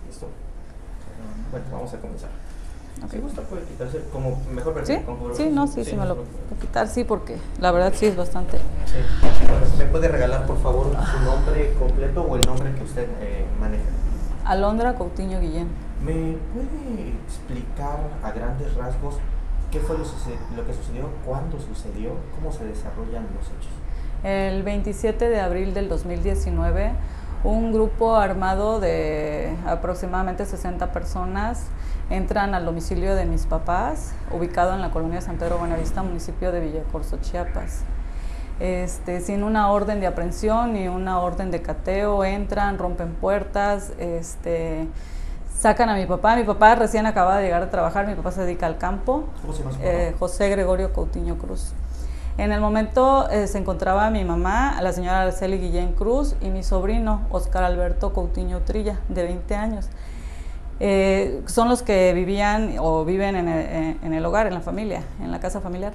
Listo. Bueno, vamos a comenzar. Okay. Si gusta puede quitarse como mejor ¿Sí? con Sí, no, sí, sí me lo puedo quitar, sí, porque la verdad sí es bastante. Sí. Bueno, ¿me puede regalar por favor su nombre completo o el nombre que usted maneja? Alondra Coutinho Guillén. ¿Me puede explicar a grandes rasgos qué fue lo que sucedió, cuándo sucedió, cómo se desarrollan los hechos? El 27 de abril del 2019, un grupo armado de aproximadamente 60 personas entran al domicilio de mis papás, ubicado en la colonia San Pedro Buenavista, municipio de Villacorso, Chiapas. Sin una orden de aprehensión ni una orden de cateo, entran, rompen puertas, sacan a mi papá recién acaba de llegar a trabajar, mi papá se dedica al campo. ¿Cómo se llama su papá? José Gregorio Coutinho Cruz. En el momento se encontraba mi mamá, la señora Araceli Guillén Cruz, y mi sobrino, Oscar Alberto Coutinho Trilla, de 20 años. Son los que vivían o viven en el hogar, en la familia, en la casa familiar.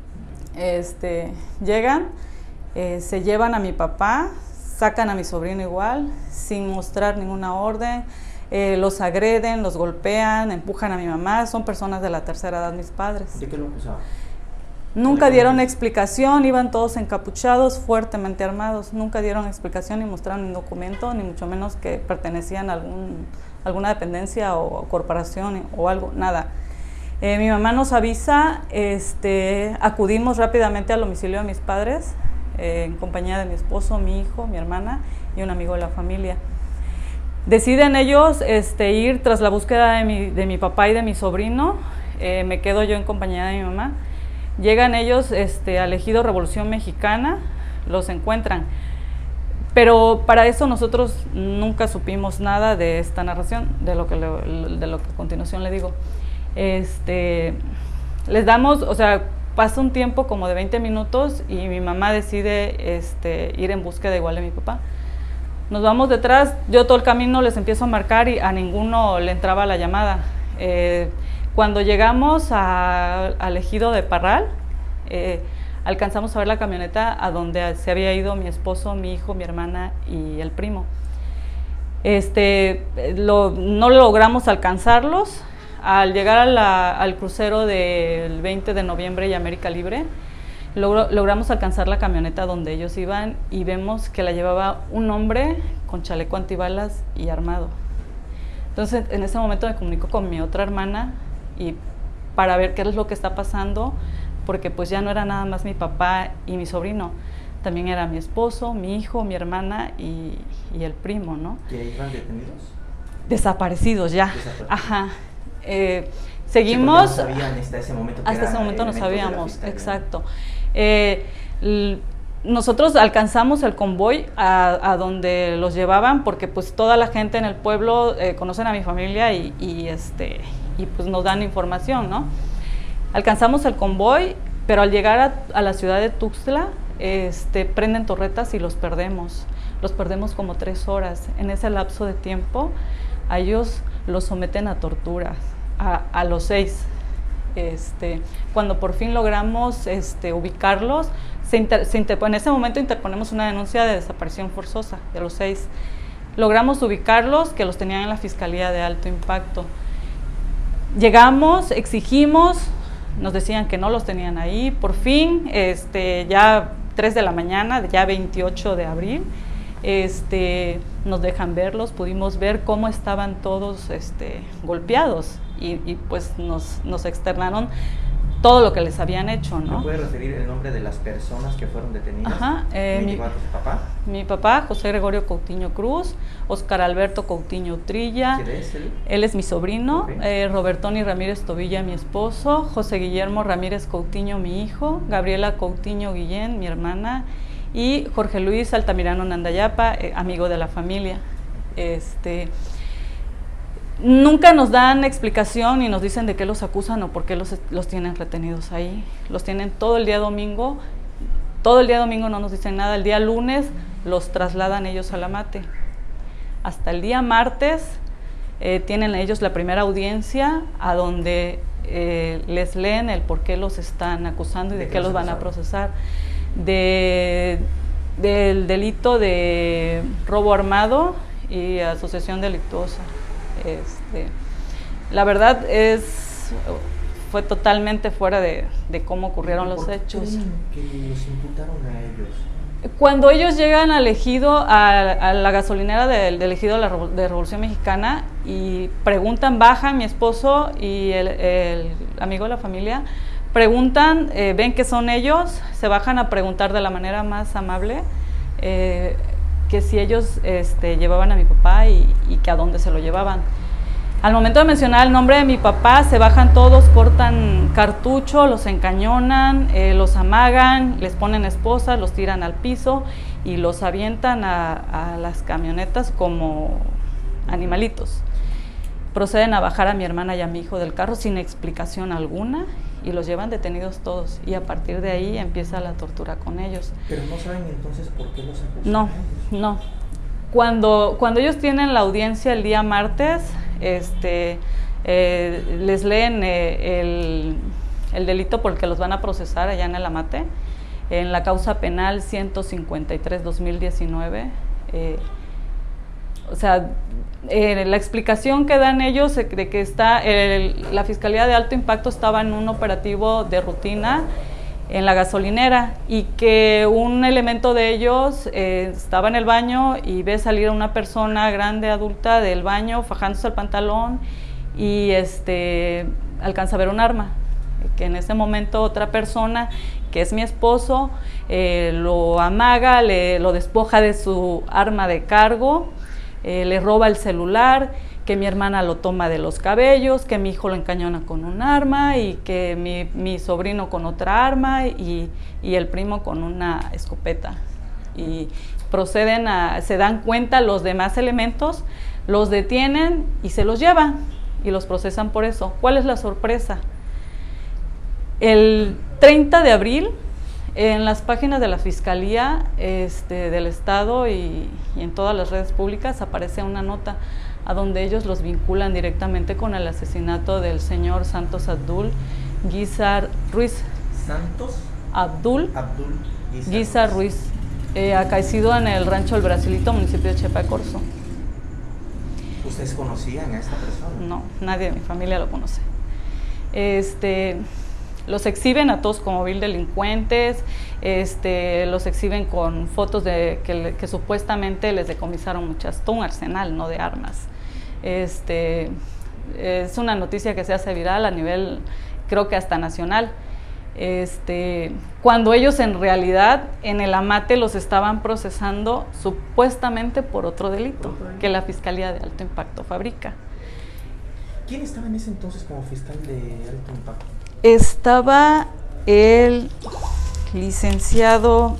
Llegan, se llevan a mi papá, sacan a mi sobrino igual, sin mostrar ninguna orden, los agreden, los golpean, empujan a mi mamá, son personas de la tercera edad, mis padres. ¿De qué lo acusaban? Nunca dieron explicación, iban todos encapuchados, fuertemente armados, nunca dieron explicación ni mostraron un documento, ni mucho menos que pertenecían a alguna dependencia o corporación o algo, nada. Mi mamá nos avisa, acudimos rápidamente al domicilio de mis padres, en compañía de mi esposo, mi hijo, mi hermana y un amigo de la familia. Deciden ellos ir tras la búsqueda de mi papá y de mi sobrino, me quedo yo en compañía de mi mamá. Llegan ellos al ejido Revolución Mexicana, los encuentran, pero para eso nosotros nunca supimos nada de esta narración, de lo que a continuación le digo. Les damos, o sea, pasa un tiempo como de 20 minutos y mi mamá decide ir en búsqueda igual de mi papá. Nos vamos detrás, yo todo el camino les empiezo a marcar y a ninguno le entraba la llamada. Cuando llegamos al ejido de Parral, alcanzamos a ver la camioneta a donde se había ido mi esposo, mi hijo, mi hermana y el primo. No logramos alcanzarlos. Al llegar al crucero del 20 de noviembre y América Libre, logramos alcanzar la camioneta donde ellos iban y vemos que la llevaba un hombre con chaleco antibalas y armado. Entonces, en ese momento me comunico con mi otra hermana y para ver qué es lo que está pasando, porque pues ya no era nada más mi papá y mi sobrino, también era mi esposo, mi hijo, mi hermana y el primo, ¿no? ¿Y ahí iban detenidos? Desaparecidos ya. Desaparecidos. Ajá. Seguimos. Sí, no sabían hasta ese momento. Hasta ese momento no sabíamos, exacto. Nosotros alcanzamos el convoy a donde los llevaban porque pues toda la gente en el pueblo conocen a mi familia y pues nos dan información, ¿no? Alcanzamos el convoy, pero al llegar a la ciudad de Tuxtla, prenden torretas y los perdemos. Los perdemos como 3 horas. En ese lapso de tiempo, a ellos los someten a torturas, a los 6. Cuando por fin logramos ubicarlos, en ese momento interponemos una denuncia de desaparición forzosa de los 6. Logramos ubicarlos, que los tenían en la Fiscalía de Alto Impacto. Llegamos, exigimos, nos decían que no los tenían ahí. Por fin, ya 3 de la mañana, ya 28 de abril, nos dejan verlos, pudimos ver cómo estaban todos golpeados y pues nos externaron todo lo que les habían hecho, ¿no? ¿Me puede referir el nombre de las personas que fueron detenidas? Ajá, ¿Papá? Mi papá, José Gregorio Coutinho Cruz, Oscar Alberto Coutinho Trilla. ¿Quién es él? Él es mi sobrino, Okay. Robertoni Ramírez Tobilla, mi esposo, José Guillermo Ramírez Coutinho, mi hijo, Gabriela Coutinho Guillén, mi hermana, y Jorge Luis Altamirano Nandayapa, amigo de la familia. Nunca nos dan explicación y nos dicen de qué los acusan o por qué los tienen retenidos ahí. Los tienen todo el día domingo no nos dicen nada. El día lunes los trasladan ellos a la Mate. Hasta el día martes tienen ellos la primera audiencia a donde les leen el por qué los están acusando y de qué los van a procesar. Del delito de robo armado y asociación delictuosa. La verdad fue totalmente fuera de cómo ocurrieron los hechos. ¿Por qué creen que los imputaron a ellos? Cuando ellos llegan al ejido, a la gasolinera del ejido de Revolución Mexicana, y preguntan, baja mi esposo y el amigo de la familia, preguntan, ven que son ellos, se bajan a preguntar de la manera más amable que si ellos llevaban a mi papá y que a dónde se lo llevaban. Al momento de mencionar el nombre de mi papá, se bajan todos, cortan cartucho, los encañonan, los amagan, les ponen esposas, los tiran al piso y los avientan a las camionetas como animalitos. Proceden a bajar a mi hermana y a mi hijo del carro sin explicación alguna y los llevan detenidos todos, y a partir de ahí empieza la tortura con ellos. ¿Pero no saben entonces por qué los acusan? No. Cuando ellos tienen la audiencia el día martes, les leen el delito por el que los van a procesar allá en el Amate, en la causa penal 153-2019. La explicación que dan ellos de que la Fiscalía de Alto Impacto estaba en un operativo de rutina en la gasolinera y que un elemento de ellos estaba en el baño y ve salir a una persona grande, adulta, del baño, fajándose el pantalón, y alcanza a ver un arma, que en ese momento otra persona, que es mi esposo, lo amaga, lo despoja de su arma de cargo, le roba el celular, que mi hermana lo toma de los cabellos, que mi hijo lo encañona con un arma y que mi sobrino con otra arma y el primo con una escopeta. Y se dan cuenta los demás elementos, los detienen y se los llevan y los procesan por eso. ¿Cuál es la sorpresa? El 30 de abril, en las páginas de la Fiscalía del Estado y en todas las redes públicas aparece una nota a donde ellos los vinculan directamente con el asesinato del señor Santos Abdul Guizar Ruiz. ¿Santos? Abdul Guizar Ruiz, acaecido en el rancho El Brasilito, municipio de Chepa de Corzo. ¿Ustedes conocían a esta persona? No, nadie de mi familia lo conoce. Los exhiben a todos como vil delincuentes, los exhiben con fotos de que supuestamente les decomisaron todo un arsenal, ¿no?, de armas. Es una noticia que se hace viral a nivel, creo que hasta nacional. Cuando ellos en realidad en el Amate los estaban procesando supuestamente por otro delito que la Fiscalía de Alto Impacto fabrica. ¿Quién estaba en ese entonces como fiscal de Alto Impacto? Estaba el licenciado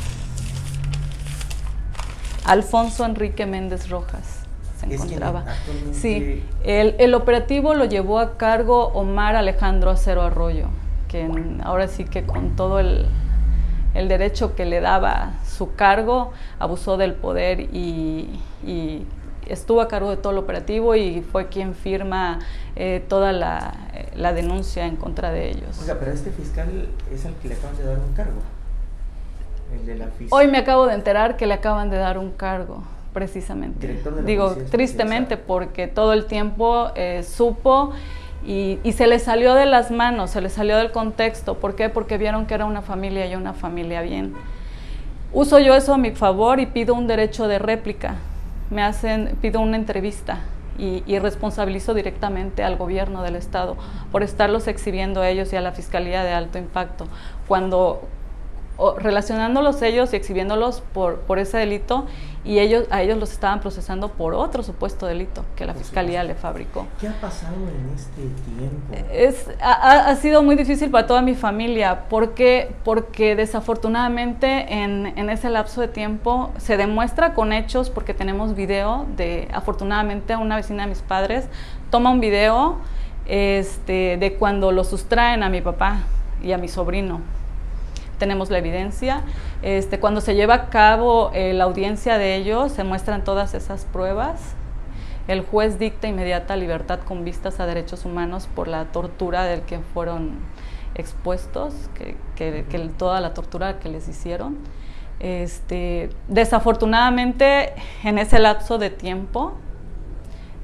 Alfonso Enrique Méndez Rojas, se encontraba. Sí, el operativo lo llevó a cargo Omar Alejandro Acero Arroyo, que ahora sí que con todo el derecho que le daba su cargo, abusó del poder y estuvo a cargo de todo el operativo y fue quien firma toda la denuncia en contra de ellos. Oiga, pero este fiscal es al que le acaban de dar un cargo, el de la FIS. Hoy me acabo de enterar que le acaban de dar un cargo, precisamente. Director de la Digo, tristemente, porque todo el tiempo supo y se le salió de las manos, se le salió del contexto. ¿Por qué? Porque vieron que era una familia y una familia bien. Uso yo eso a mi favor y pido un derecho de réplica. Pido una entrevista y responsabilizo directamente al gobierno del estado por estarlos exhibiendo a ellos y a la Fiscalía de Alto Impacto, relacionándolos ellos y exhibiéndolos por ese delito, y a ellos los estaban procesando por otro supuesto delito que la Fiscalía le fabricó. ¿Qué ha pasado en este tiempo? Ha sido muy difícil para toda mi familia, porque desafortunadamente en ese lapso de tiempo se demuestra con hechos, porque tenemos video afortunadamente una vecina de mis padres toma un video de cuando lo sustraen a mi papá y a mi sobrino. Tenemos la evidencia. Cuando se lleva a cabo la audiencia de ellos, se muestran todas esas pruebas. El juez dicta inmediata libertad con vistas a derechos humanos por la tortura del que fueron expuestos, toda la tortura que les hicieron. Desafortunadamente, en ese lapso de tiempo,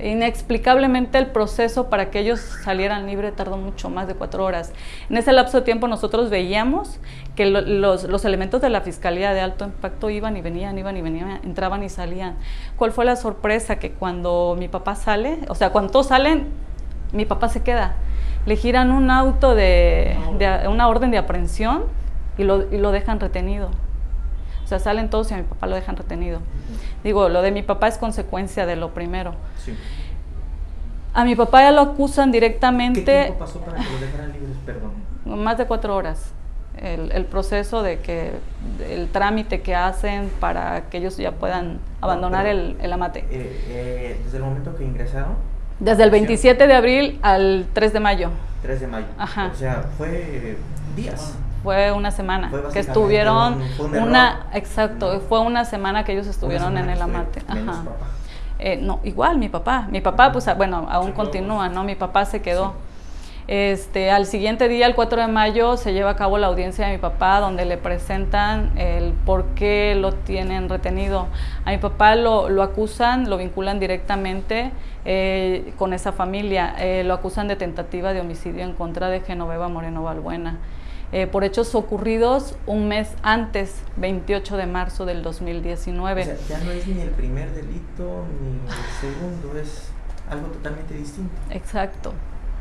Inexplicablemente el proceso para que ellos salieran libres tardó mucho más de 4 horas. En ese lapso de tiempo nosotros veíamos que los elementos de la Fiscalía de Alto Impacto iban y venían, entraban y salían. ¿Cuál fue la sorpresa? Que cuando mi papá sale, o sea, cuando todos salen, mi papá se queda. Le giran un auto una orden de aprehensión y lo dejan retenido. O sea, salen todos y a mi papá lo dejan retenido. Digo, lo de mi papá es consecuencia de lo primero. Sí. A mi papá ya lo acusan directamente. ¿Qué tiempo pasó para que lo dejaran libres, perdón? Más de 4 horas. El proceso el trámite que hacen para que ellos ya puedan abandonar el amate. ¿Desde el momento que ingresaron? Desde el 27 de abril al 3 de mayo. 3 de mayo. Ajá. O sea, fue días. Fue una semana que estuvieron, exacto, fue una semana que ellos estuvieron en el amate. Ajá. No, igual mi papá, pues bueno, aún continúa, ¿no? Mi papá se quedó. Sí. Al siguiente día, el 4 de mayo, se lleva a cabo la audiencia de mi papá, donde le presentan el por qué lo tienen retenido. A mi papá lo acusan, lo vinculan directamente con esa familia, lo acusan de tentativa de homicidio en contra de Genoveva Moreno Balbuena. Por hechos ocurridos un mes antes, 28 de marzo del 2019. O sea, ya no es ni el primer delito ni el segundo, es algo totalmente distinto. Exacto.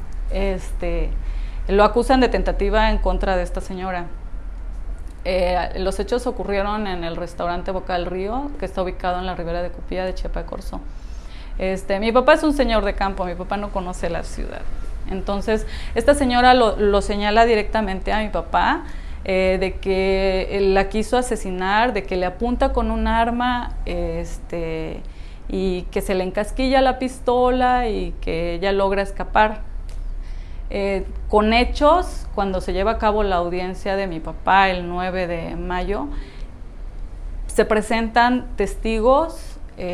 Lo acusan de tentativa en contra de esta señora. Los hechos ocurrieron en el restaurante Boca del Río, que está ubicado en la ribera de Cupía de Chiapa de Corzo. Mi papá es un señor de campo, mi papá no conoce la ciudad. Entonces, esta señora lo señala directamente a mi papá, de que la quiso asesinar, de que le apunta con un arma, y que se le encasquilla la pistola y que ella logra escapar. Con hechos, cuando se lleva a cabo la audiencia de mi papá el 9 de mayo, se presentan testigos,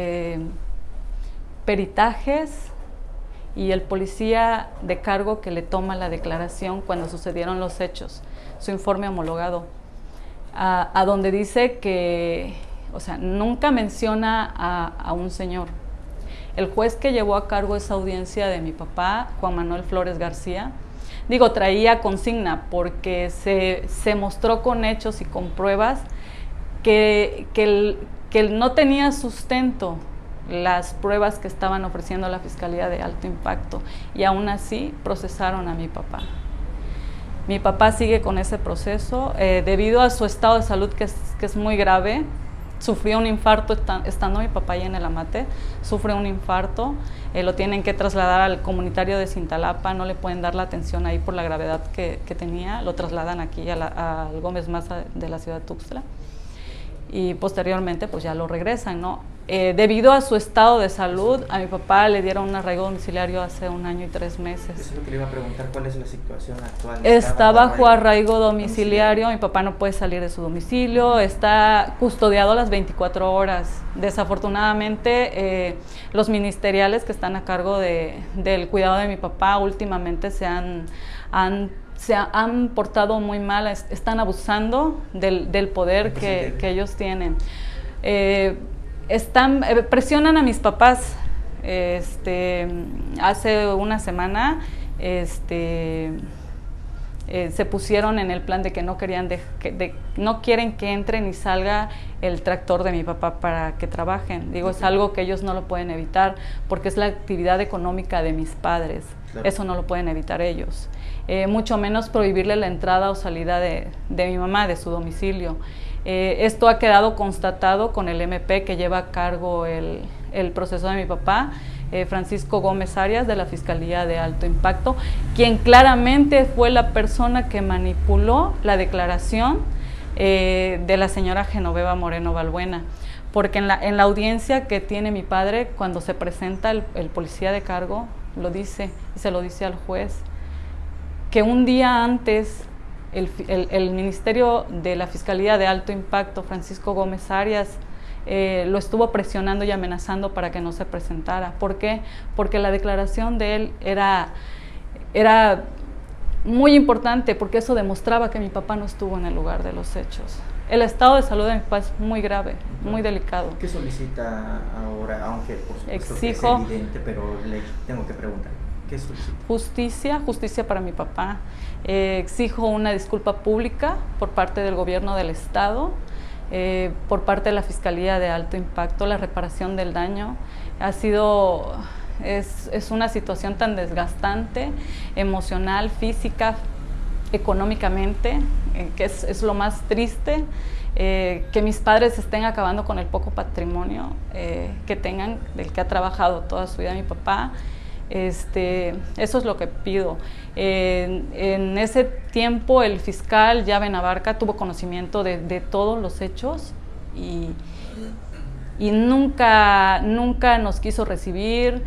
peritajes, y el policía de cargo que le toma la declaración cuando sucedieron los hechos, su informe homologado, a donde dice que, o sea, nunca menciona a un señor. El juez que llevó a cargo esa audiencia de mi papá, Juan Manuel Flores García, traía consigna porque se mostró con hechos y con pruebas que no tenía sustento las pruebas que estaban ofreciendo la Fiscalía de Alto Impacto, y aún así procesaron a mi papá. Mi papá sigue con ese proceso debido a su estado de salud que es muy grave. Sufrió un infarto estando mi papá ahí en el amate, sufre un infarto, lo tienen que trasladar al comunitario de Cintalapa, no le pueden dar la atención ahí por la gravedad que tenía, lo trasladan aquí al Gómez Maza de la ciudad de Tuxtla, y posteriormente pues ya lo regresan, ¿no? Debido a su estado de salud, a mi papá le dieron un arraigo domiciliario hace 1 año y 3 meses. Eso es lo que le iba a preguntar, ¿cuál es la situación actual? Está bajo arraigo domiciliario, mi papá no puede salir de su domicilio, está custodiado las 24 horas. Desafortunadamente, los ministeriales que están a cargo del cuidado de mi papá últimamente se han portado muy mal, están abusando del poder que ellos tienen. Presionan a mis papás. Hace una semana se pusieron en el plan de que no querían no quieren que entre ni salga el tractor de mi papá para que trabajen. Es algo que ellos no lo pueden evitar porque es la actividad económica de mis padres. Claro. Eso no lo pueden evitar ellos. Mucho menos prohibirle la entrada o salida de mi mamá de su domicilio. Esto ha quedado constatado con el MP que lleva a cargo el proceso de mi papá, Francisco Gómez Arias, de la Fiscalía de Alto Impacto, quien claramente fue la persona que manipuló la declaración de la señora Genoveva Moreno Balbuena, porque en la audiencia que tiene mi padre, cuando se presenta el policía de cargo, lo dice y se lo dice al juez, que un día antes el Ministerio de la Fiscalía de Alto Impacto, Francisco Gómez Arias, lo estuvo presionando y amenazando para que no se presentara. ¿Por qué? Porque la declaración de él era muy importante, porque eso demostraba que mi papá no estuvo en el lugar de los hechos. el estado de salud de mi papá es muy grave, muy delicado. ¿Qué solicita ahora? Aunque por supuesto Exijo, que es evidente, pero le tengo que preguntar. ¿Qué solicita? Justicia para mi papá. Exijo una disculpa pública por parte del gobierno del estado, por parte de la Fiscalía de Alto Impacto, la reparación del daño. Es una situación tan desgastante, emocional, física, económicamente, que es lo más triste, que mis padres estén acabando con el poco patrimonio que tengan, del que ha trabajado toda su vida mi papá. Eso es lo que pido. En ese tiempo el fiscal Llave Navarca tuvo conocimiento de todos los hechos y nunca nos quiso recibir.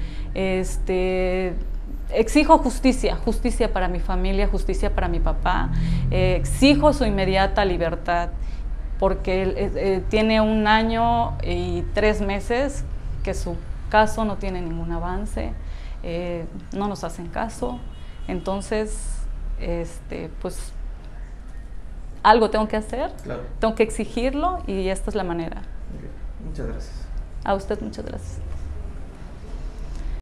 Exijo justicia para mi familia, justicia para mi papá. Exijo su inmediata libertad, porque tiene 1 año y 3 meses que su caso no tiene ningún avance, no nos hacen caso. Entonces, pues algo tengo que hacer, claro. Tengo que exigirlo y esta es la manera. Muchas gracias. A usted muchas gracias.